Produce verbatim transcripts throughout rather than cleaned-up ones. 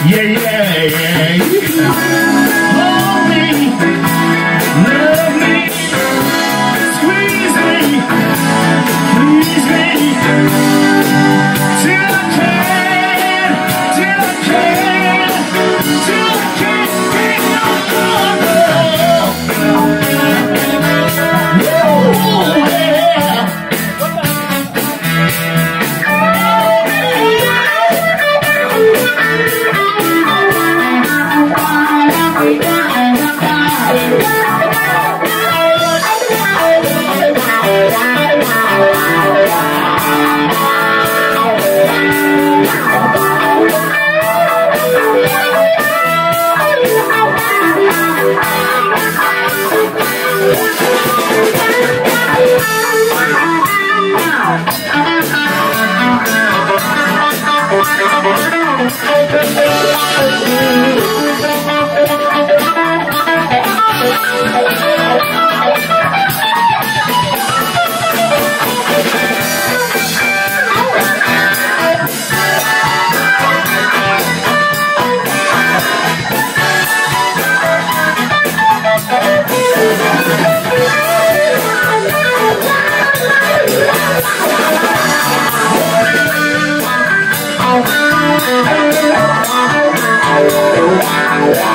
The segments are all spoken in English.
Yeah, yeah, yeah, yeah. Hold me, love me, squeeze me, please me, till I can, till I can, till I can't take no more. Woo, yeah.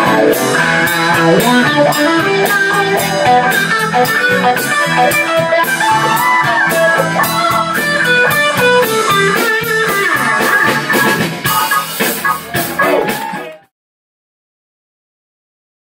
Wow.